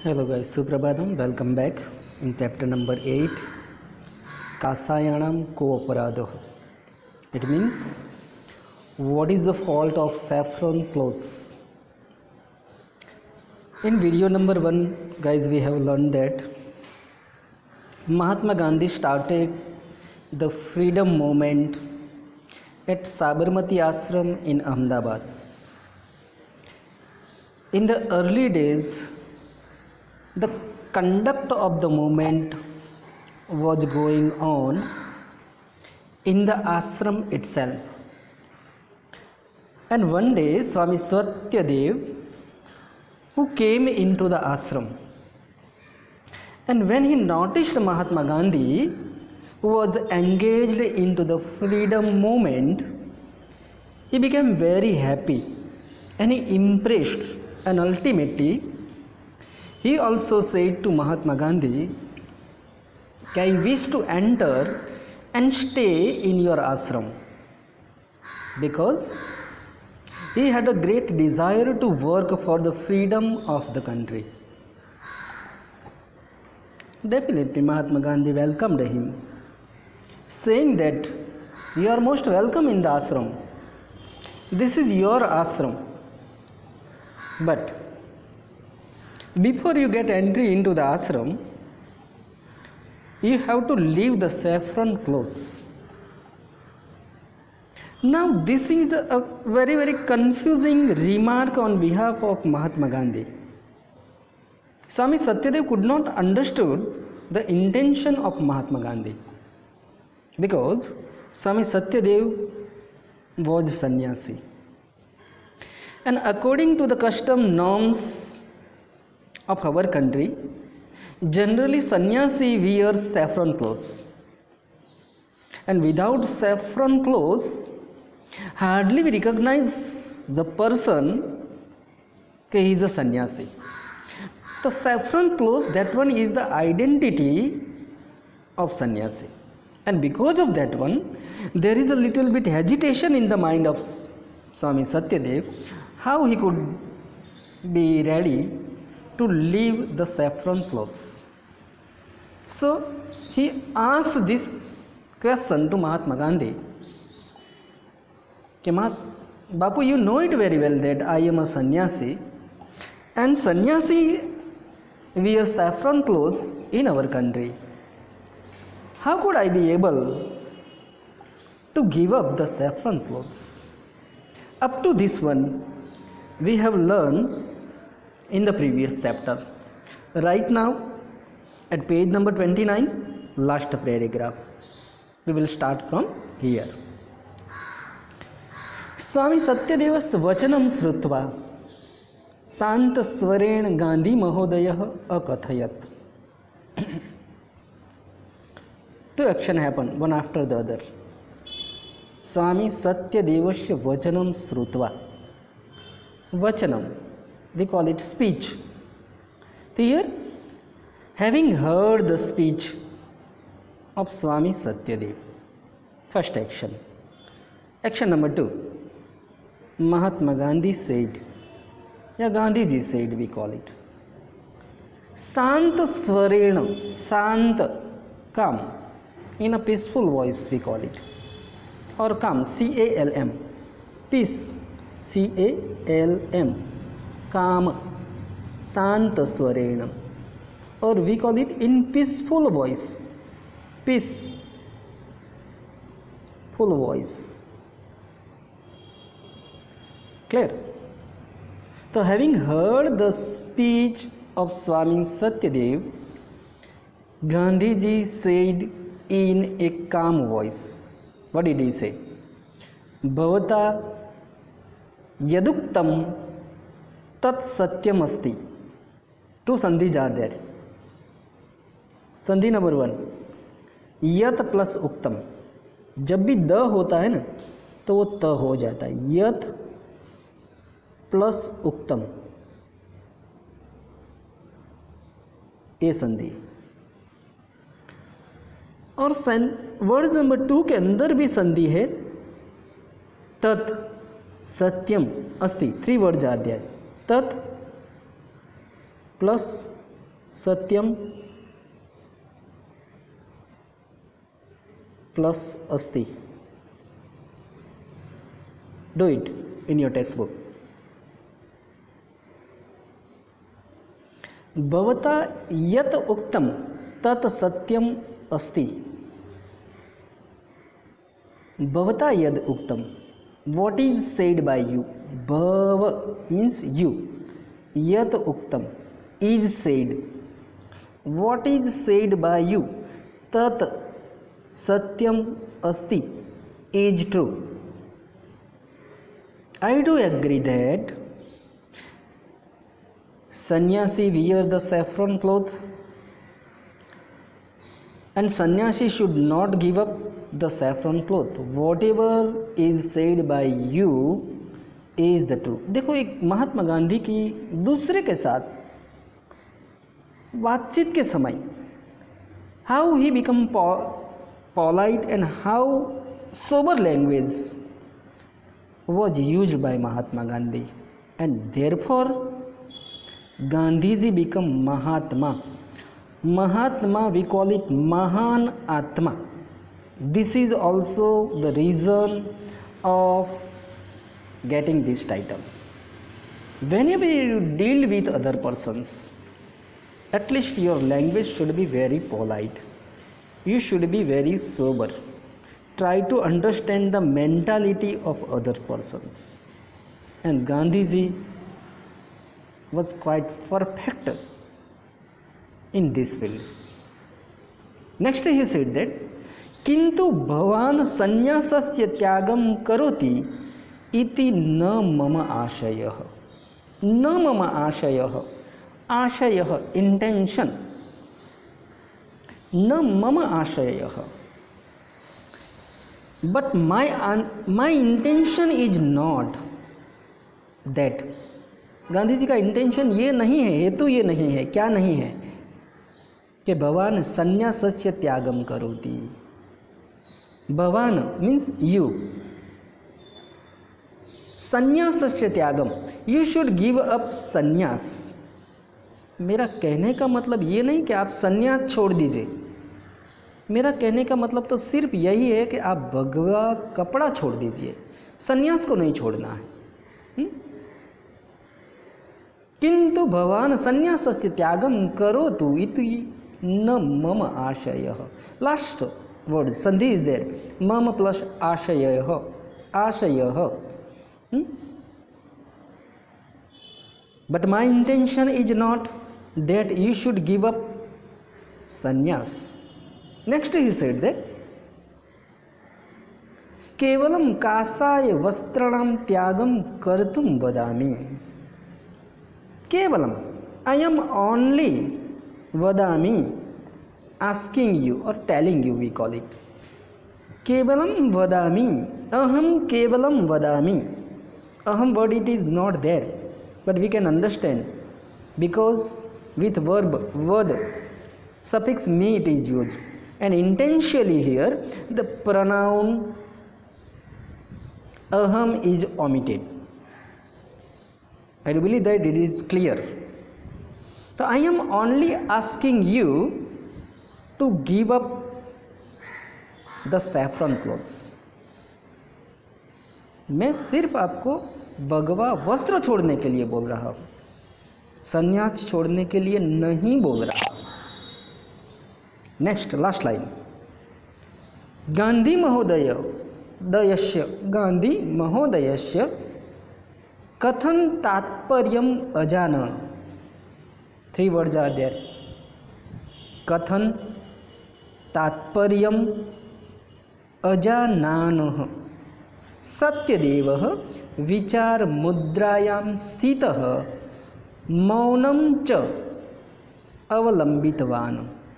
Hello guys, Suprabhatam, welcome back in chapter number 8, Kasayanam Kooparadoh. It means, what is the fault of saffron clothes? In video number 1, guys, we have learned that Mahatma Gandhi started the freedom movement at Sabarmati Ashram in Ahmedabad. In the early days, the conduct of the movement was going on in the ashram itself. And one day, Swami Satyadev, who came into the ashram, and when he noticed Mahatma Gandhi, who was engaged into the freedom movement, he became very happy and he impressed, and ultimately he also said to Mahatma Gandhi, I wish to enter and stay in your ashram, because he had a great desire to work for the freedom of the country. Definitely Mahatma Gandhi welcomed him, saying that you are most welcome in the ashram. This is your ashram. But before you get entry into the ashram, you have to leave the saffron clothes. Now this is a very confusing remark on behalf of Mahatma Gandhi. Swami Satyadev could not understood the intention of Mahatma Gandhi, because Swami Satyadev was sannyasi, and according to the custom norms of our country, generally sannyasi wears saffron clothes, and without saffron clothes, hardly we recognize the person that he is a sannyasi. The saffron clothes, that one is the identity of sannyasi, and because of that one, there is a little bit hesitation in the mind of Swami Satyadev, how he could be ready to leave the saffron clothes. So he asked this question to Mahatma Gandhi. Bapu, you know it very well that I am a sannyasi, and sannyasi wear saffron clothes in our country. How could I be able to give up the saffron clothes? Up to this one, we have learned in the previous chapter. Right now, at page number 29, last paragraph, we will start from here. Swami Satyadevas vachanam srutva sant swaren Gandhi mahodayah akathayat. Two actions happen, one after the other. Swami Satyadevasya vachanam srutva. Vachanam, we call it speech. Here, having heard the speech of Swami Satyadev, first action. Action number 2. Mahatma Gandhi said, Gandhiji said, we call it. Sant Swarena, Sant, calm, in a peaceful voice we call it. Or calm, C-A-L-M, peace, C-A-L-M, calm, Sant Swarena. Or we call it in peaceful voice, peace, full voice. Clear? So having heard the speech of Swami Satyadev, Gandhiji said in a calm voice. What did he say? Bhavata yaduktam tat satyam asti. Two sandhis are there. Sandhi number 1, यत plus उक्तम. जब भी the होता है ना, तो वो त हो जाता है. यत प्लस उक्तम, ये संधि. और वर्ड नंबर 2 के अंदर भी संधि है. तत् सत्यम अस्ति. 3 वर्ड्स आर देयर. तत् प्लस सत्यम प्लस अस्ति. Do it in your textbook. भवता यत उक्तम तत् सत्यम अस्ति. भवता यद उक्तम, what is said by you. Bhava means you. Yat uktam is said. What is said by you. Tat satyam asti is true. I do agree that sannyasi wear the saffron cloth and sannyasi should not give up the saffron cloth. Whatever is said by you is the truth. देखो, एक महात्मा गांधी की दूसरे के साथ बातचीत के समय how he become polite and how sober language was used by Mahatma Gandhi, and therefore Gandhi ji become Mahatma. Mahatma, we call it Mahan Atma. This is also the reason of getting this title. Whenever you deal with other persons, at least your language should be very polite. You should be very sober. Try to understand the mentality of other persons. And Gandhiji was quite perfect in this field. Next he said that किंतु भवान संन्यासस्य त्यागं करोति इति न मम आशयः. न मम आशयः, आशयः इंटेंशन, न मम आशयः. But my intention is not that. Gandhi ji का इंटेंशन ये नहीं है, हेतु ये नहीं है. क्या नहीं है? कि भवान संन्यासस्य त्यागं करोति. भवान मीन्स यू. संन्यासस्य त्यागम, you should give up sannyas. मेरा कहने का मतलब ये नहीं कि आप संन्यास छोड़ दीजिए. मेरा कहने का मतलब तो सिर्फ यही है कि आप भगवा कपड़ा छोड़ दीजिए, संन्यास को नहीं छोड़ना है. किंतु भवान संन्यासस्य त्यागम करोतु इति न मम आशयः. Last word sandhi is there, mama plus ashayah, ashayah. But my intention is not that you should give up sannyas. Next he said that kevalam kasaya vastranam tyagam kartum vadami. Kevalam, I am only vadami, asking you or telling you, we call it. Kevalam vadami, aham kevalam vadami. Aham word it is not there, but we can understand because with verb vad suffix me it is used, and intentionally here the pronoun aham is omitted. I believe that it is clear. So I am only asking you to give up the saffron clothes. मैं सिर्फ आपको भगवा वस्त्र छोड़ने के लिए बोल रहा हूँ, संन्यास छोड़ने के लिए नहीं बोल रहा. Next last line. गांधी महोदयस्य कथन तात्पर्यम अजान. 3 words are there. कथन तात्पर्यम अजानानः. सत्यदेवः विचार मुद्रायां स्थितः मौनं च अवलंबितवान्.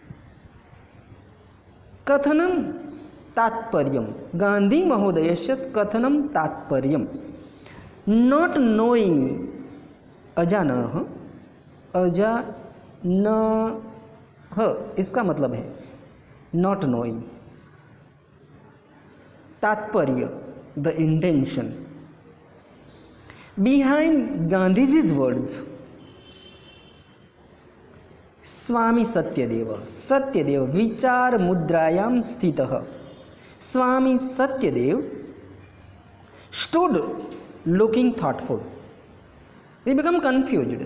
कथनं तात्पर्यम, गांधी महोदयस्य कथनं तात्पर्यम. नॉट नोइंग, अजानः, अजान इसका मतलब है नॉट नोइंग. तात्पर्य, the intention behind Gandhiji's words. Swami Satyadev, Satyadev विचार मुद्रायां स्थितः, स्वामी Satyadev stood looking thoughtful. He became confused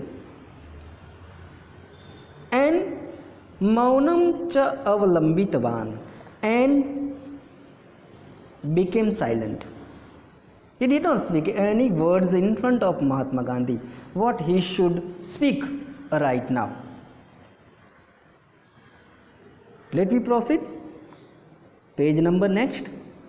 and maunam cha avalambitvan and became silent. He did not speak any words in front of Mahatma Gandhi, what he should speak right now. Let me proceed. Page number next.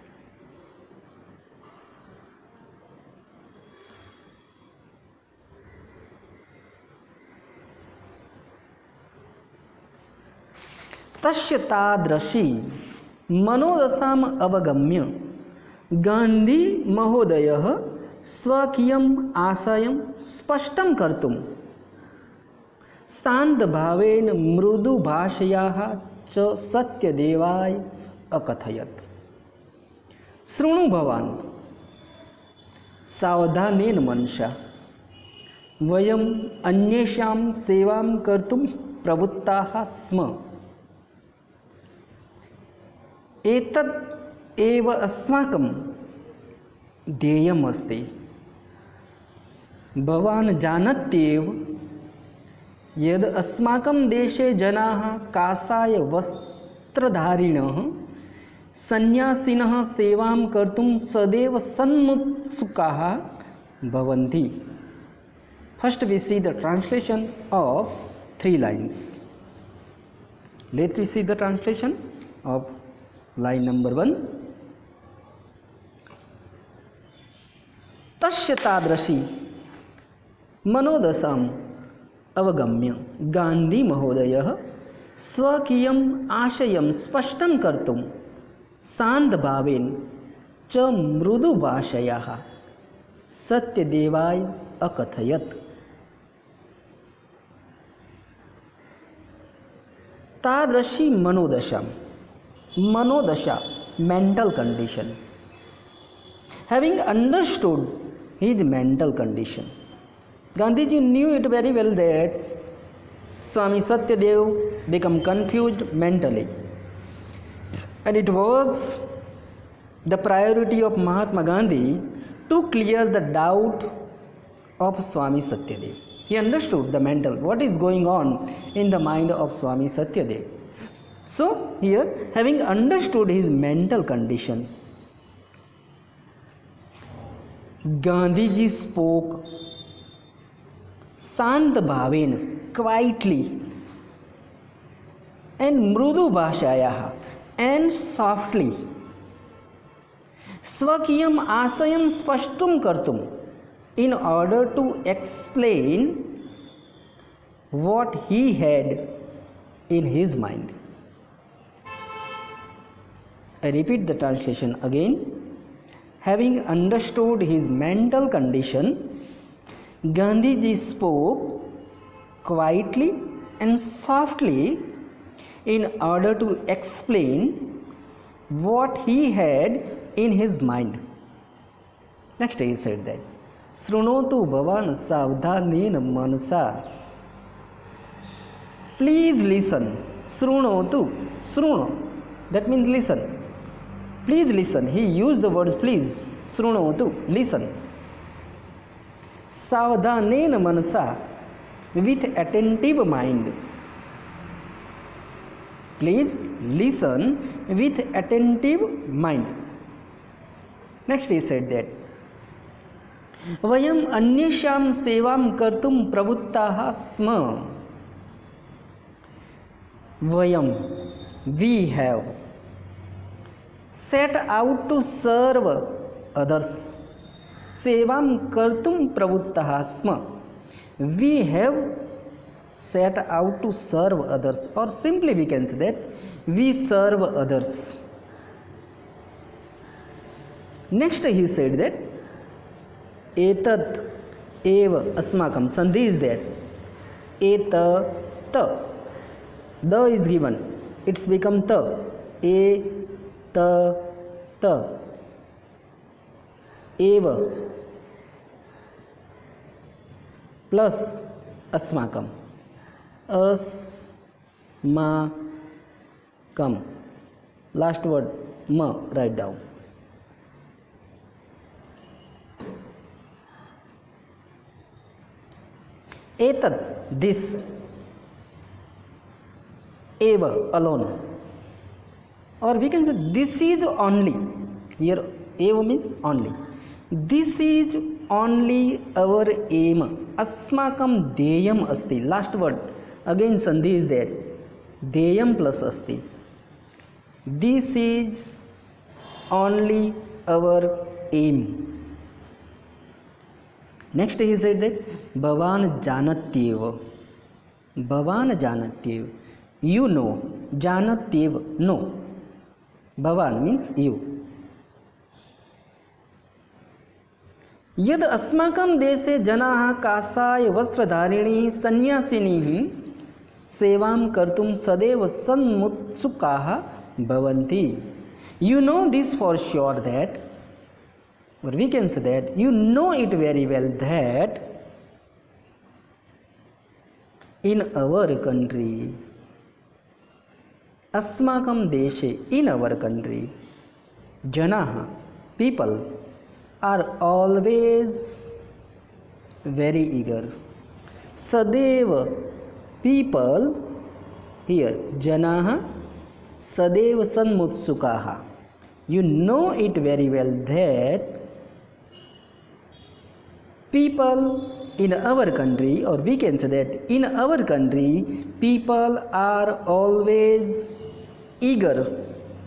तस्य तादृशी मनोदशाम अवगम्य गांधी महोदयः स्वकीयम् आशयं स्पष्टं कर्तुं शान्तभावेन मृदुभाषयाः च सत्यदेवाय अकथयत्। शृणु भवान् सावधानेन मनसा, वयम् अन्येषां सेवां कर्तुं प्रवृत्ताः स्म। एतत् एव अस्माकं ध्येयम् अस्ति। भवान् जानात्येव यद् अस्माकं देशे जनाः काषाय वस्त्रधारिणः सन्यासिनः सेवां कर्तुं सदैव सन्मुत्सुकाः भवन्ति। First we see the translation of 3 lines. Let me see the translation of line number 1. तस्य तादृशी मनोदशाम् अवगम्य गांधी महोदयः स्वकीयम् आशयं स्पष्टं कर्तुं शान्तभावेन च मृदुभाषयाः सत्यदेवाय अकथयत्। तादृशी मनोदशा, मनोदशा mental condition. Having understood his mental condition, Gandhiji knew it very well that Swami Satyadev became confused mentally, and it was the priority of Mahatma Gandhi to clear the doubt of Swami Satyadev. He understood the mental, what is going on in the mind of Swami Satyadev. So here, having understood his mental condition, Gandhiji spoke शांत भावेन, quietly, and मृदु भाषायाः, and softly, स्वकीयम् आशयं स्पष्टं कर्तुं, in order to explain what he had in his mind. I repeat the translation again. Having understood his mental condition, Gandhiji spoke quietly and softly in order to explain what he had in his mind. Next he said that Shrunotu bhavan savdhanena manasa. Please listen. Shrunotu, shruno, that means listen. Please listen. He used the words please. Shrunotu, listen. Savdhanena manasa, with attentive mind. Please listen with attentive mind. Next he said that Vayam anyesham sevam kartum pravruttaha sma. Vayam, we have set out to serve others. Sevam kartum pravruttaha sma. We have set out to serve others, or simply we can say that we serve others. Next he said that etat eva asmakam, sandhi is there. Etat, the is given, it's become ta. Ta eva plus asmakam, ma, come. Last word ma, write down. Etat, this. Eva, alone. Or we can say this is only. Here eva means only. This is only our aim. Asmakam deyam asti. Last word. Again sandhi is there. Deyam plus asti. This is only our aim. Next he said that Bhavan janatyeva. Bhavan janatyeva. You know. Janatyeva. No. Bhavan means you. यद अस्माकं देशे जनाः काषाय वस्त्रधारिणी सन्यासिनीः सेवां कर्तुं सदैव सन्मुत्सुकाः भवन्ति. You know this for sure that, or we can say that you know it very well that in our country, अस्माकं देशे, in our country, जनाः, people, are always very eager. Sadeva, people, here, janaha, sadeva sanmutsukaha. You know it very well that people in our country, or we can say that in our country, people are always eager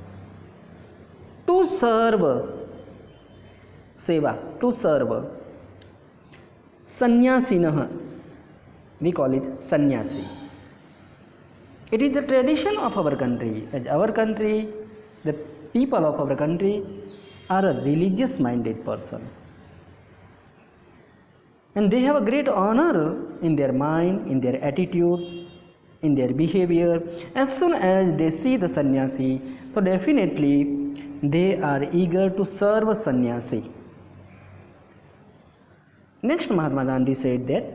to serve. Seva, to serve. Sannyasinah, we call it sannyasis. It is the tradition of our country. As our country, the people of our country are a religious minded person. And they have a great honor in their mind, in their attitude, in their behavior. As soon as they see the sannyasi, so definitely they are eager to serve a sannyasi. Next, Mahatma Gandhi said that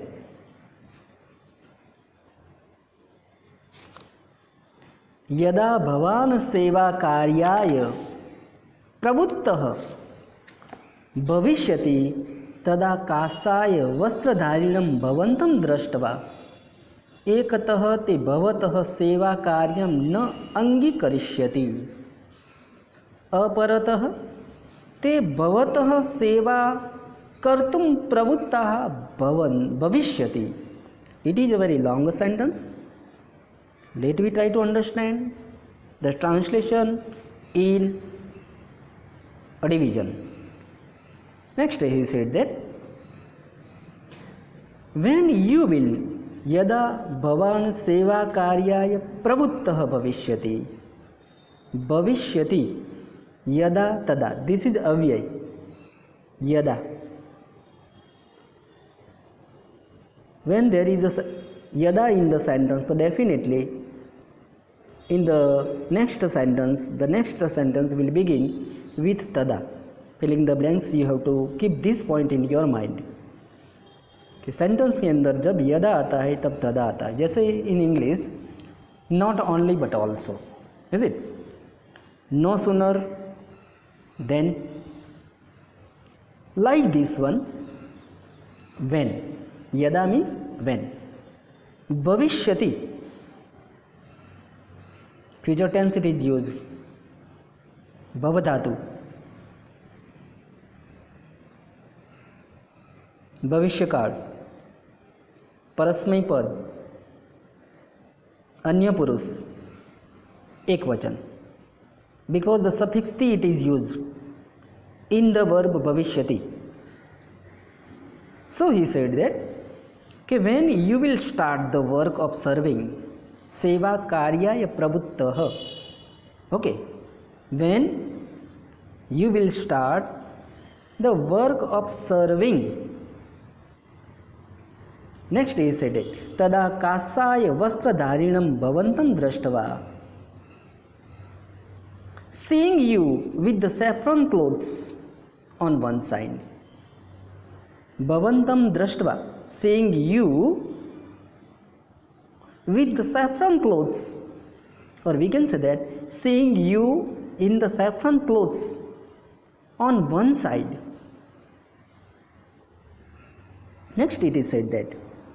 यदा भवान सेवा कार्याय प्रवृत्तः भविष्यति तदा काषाय वस्त्रधारिणं भवन्तं दृष्ट्वा एकतः ते भवतः सेवा कार्यं न अंगीकरिष्यति अपरतः ते भवतः सेवा कर्तुं प्रवृत्ताः भविष्यति. It is a very long sentence. Let me try to understand the translation in a division. Next he said that when you will yada bhavan seva karyaya pravruttah bhavishyati bhavishyati yada tada. This is avyay. Yada. When there is a yada in the sentence, so definitely in the next sentence will begin with tada. Filling the blanks, you have to keep this point in your mind कि sentence के अंदर जब यदा आता है तब तदा आता है. जैसे in English not only but also, is it? No sooner than, like this one, when. Yada means when. Bhavishyati, future tense it is used. Bhavadhatu. भविष्यकाल, परस्मय पद, अन्य पुरुष, एक वचन. Because the suffix ti it is used in the verb bhavishyati. So he said that when you will start the work of serving, seva karyaya pravruttah. Okay, when you will start the work of serving. Next he said it, tada kaṣāya vastradhārinam bhavantam drashtva. Seeing you with the saffron clothes on one side. Bhavantam drashtva, seeing you with the saffron clothes or we can say that seeing you in the saffron clothes on one side. Next it is said that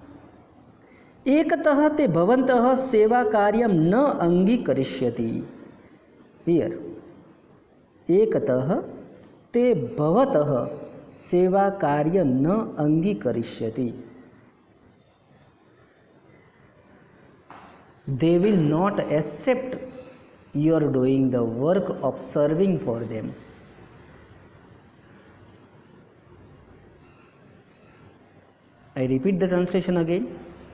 एकतः ते भवन्तः सेवा कार्यं न अंगीकरिष्यति. Here एकतः ते भवतः सेवा कार्य न अंगीकरिष्यति. They will not accept you are doing the work of serving for them. I repeat the translation again.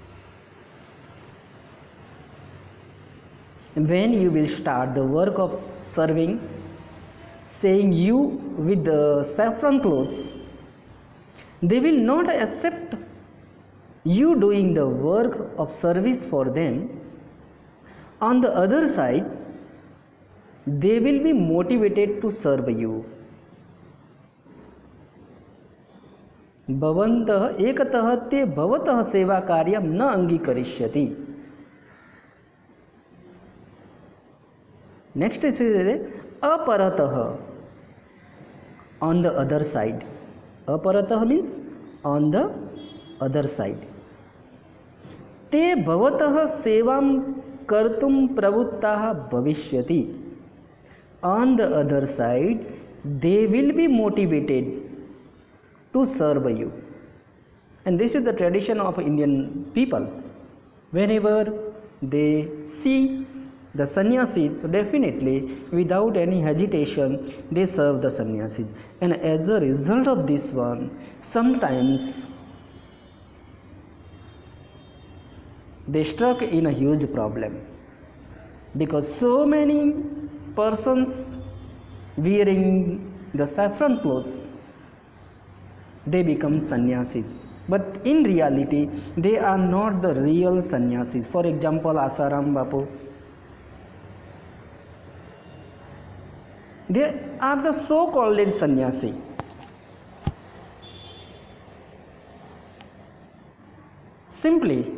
When you will start the work of serving, saying you with the saffron clothes, they will not accept you doing the work of service for them. On the other side, they will be motivated to serve you. भवन्तः एकतः ते भवतः सेवा कार्यं न अंगीकरिष्यति. Next is aparatah, on the other side. Aparatah means on the other side. ते भवतः सेवां कर्तुं प्रवृत्ताः भविष्यति. On the other side, they will be motivated to serve you. And this is the tradition of Indian people. Whenever they see the sannyasi, definitely without any hesitation they serve the sannyasi. And as a result of this one, sometimes they struck in a huge problem, because so many persons wearing the saffron clothes, they become sannyasis, but in reality they are not the real sannyasis. For example, Asaram Bapu, they are the so-called sannyasi. Simply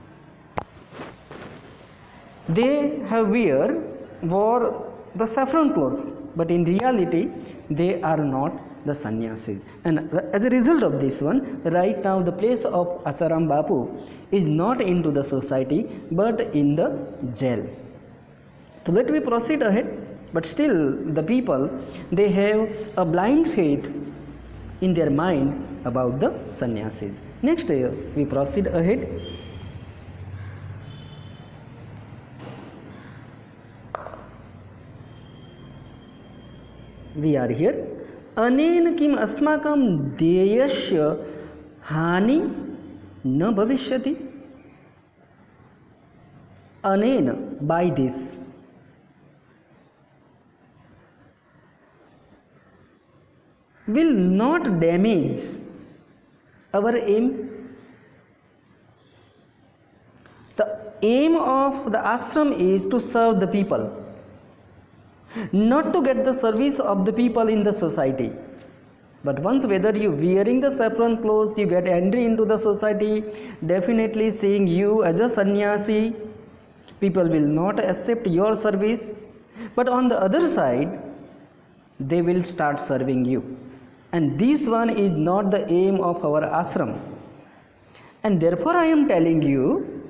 they have wore the saffron clothes, but in reality they are not the sannyasis. And as a result of this one, right now the place of Asaram Bapu is not into the society but in the jail. So let me proceed ahead. But still the people, they have a blind faith in their mind about the sannyasis. Next we proceed ahead. We are here. अनेन किम अस्माकं देयस्य हानि न भविष्यति. अनेन, by this, will not damage our aim. The aim of the ashram is to serve the people, not to get the service of the people in the society. But once whether you wearing the saffron clothes, you get entry into the society, definitely seeing you as a sannyasi, people will not accept your service. But on the other side, they will start serving you. And this one is not the aim of our ashram. And therefore I am telling you,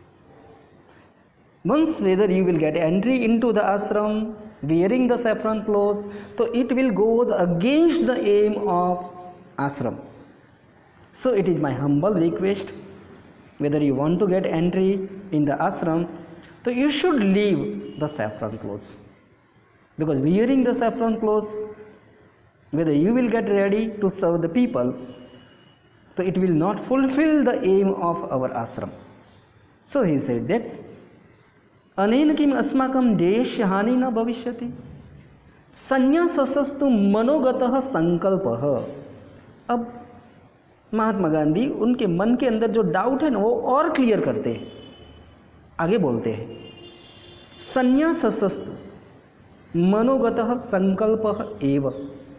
once whether you will get entry into the ashram wearing the saffron clothes, so it will go against the aim of ashram. So it is my humble request, whether you want to get entry in the ashram, so you should leave the saffron clothes, because wearing the saffron clothes, whether you will get ready to serve the people, so it will not fulfill the aim of our ashram. So he said that अनेन किम अस्माकं देयस्य हानि न भविष्यति. संन्यासस्तु मनोगतः संकल्पः. अब महात्मा गांधी उनके मन के अंदर जो डाउट है ना, वो और क्लियर करते हैं, आगे बोलते हैं. संन्यासस्तु मनोगतः संकल्पः एव.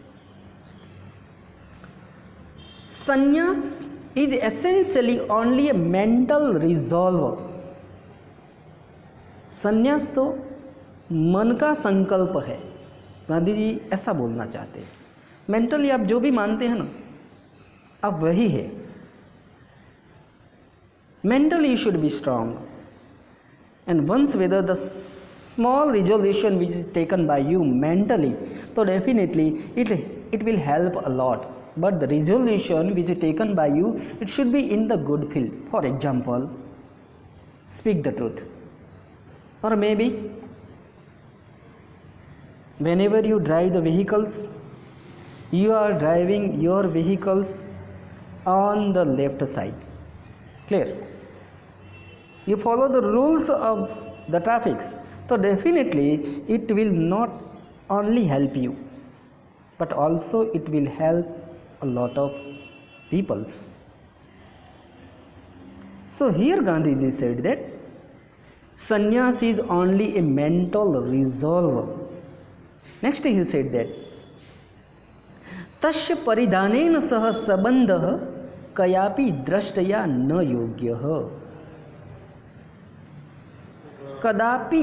Sannyas is essentially only a mental resolve. संन्यास तो मन का संकल्प है। गांधी जी ऐसा बोलना चाहते हैं। मेंटली आप जो भी मानते हैं ना, अब वही है। Mentally you should be strong, and once whether the small resolution which is taken by you mentally, so definitely it will help a lot. But the resolution which is taken by you, it should be in the good field. For example, speak the truth, or maybe whenever you drive the vehicles, you are driving your vehicles on the left side. Clear? You follow the rules of the traffic, so definitely it will not only help you, but also it will help a lot of peoples. So here Gandhi ji said that sannyas is only a mental resolve. Next he said that तस्य परिधानेन सह संबंधः कयापि दृष्टया न योग्यः। कदापि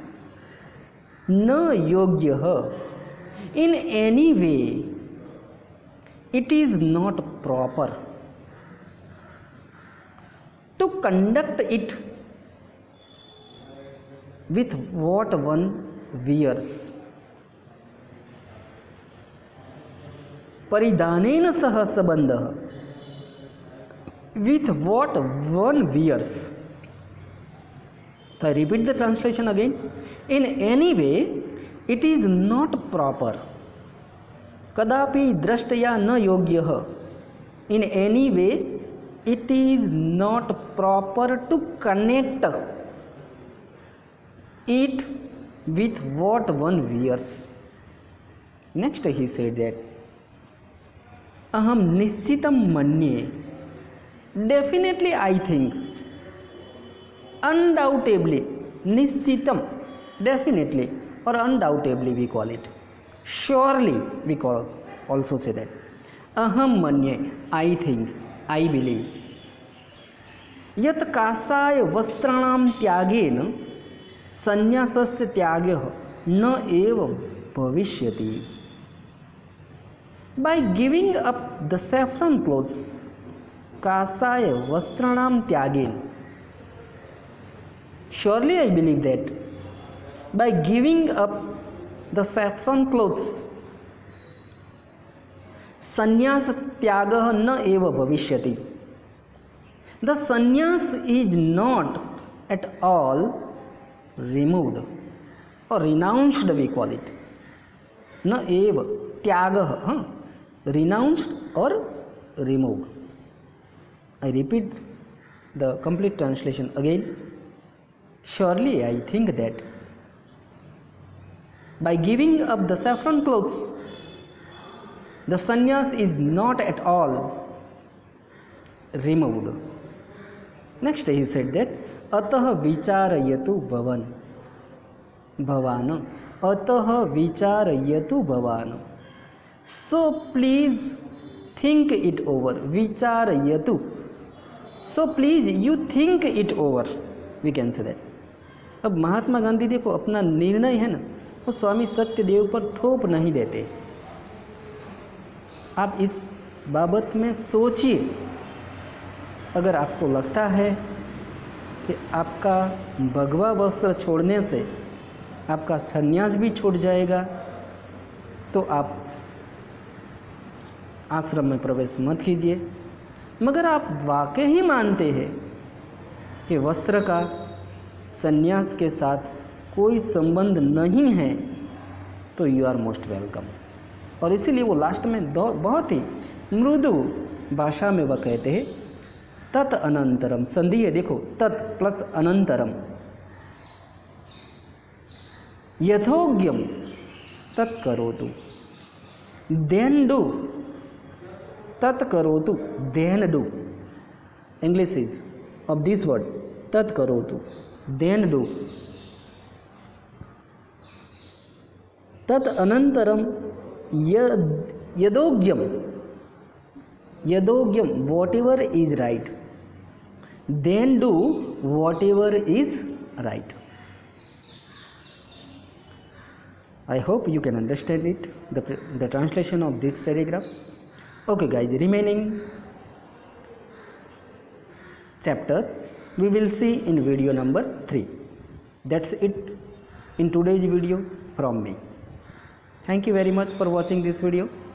न योग्यः, in any way it is not proper to conduct it with what one wears. परिधानेन सह संबंधः, with what one wears. I repeat the translation again. In any way it is not proper. कदापि दृष्टया न योग्यः, in any way it is not proper to connect it with what one wears. Next he said that aham nischitam manye, definitely I think, undoubtedly, nischitam, definitely, or undoubtedly we call it, surely we call also say that, aham manye, I think, I believe, यत काषाय वस्त्राणाम त्यागेन संन्यासस्य त्यागः न एव भविष्यति. By giving up the saffron clothes, काषाय वस्त्राणाम त्यागेन, surely I believe that by giving up the saffron clothes, संन्यास त्यागः न एव भविष्यति. The sannyas is not at all removed or renounced, we call it. Na eva tyagah, renounced or removed. I repeat the complete translation again. Surely I think that by giving up the saffron clothes, the sannyas is not at all removed. Next he said that atah vicharayatu bhavan, atah vicharayatu bhavan, so please think it over. Vicharayatu, so please you think it over, we can say that. अब महात्मा गांधी देखो अपना निर्णय है ना, वो स्वामी सत्यदेव पर थोप नहीं देते. आप इस बाबत में सोचिए. अगर आपको लगता है कि आपका भगवा वस्त्र छोड़ने से आपका संन्यास भी छूट जाएगा, तो आप आश्रम में प्रवेश मत कीजिए. मगर आप वाकई ही मानते हैं कि वस्त्र का संन्यास के साथ कोई संबंध नहीं है, तो यू आर मोस्ट वेलकम. और इसीलिए वो लास्ट में बहुत ही मृदु भाषा में वह कहते हैं तत् अनंतरम. संधि है देखो, तत् प्लस अनंतरम, यथोग्यम तत् करोतु, देन डू, तत् करोतु, then do. English is of this word तत् करोतु, देन डू. तत् अनंतरम यदोग्यम, यदोग्यम whatever is right, then do whatever is right. I hope you can understand it, the translation of this paragraph. Okay guys, remaining chapter we will see in video number 3. That's it in today's video from me. Thank you very much for watching this video.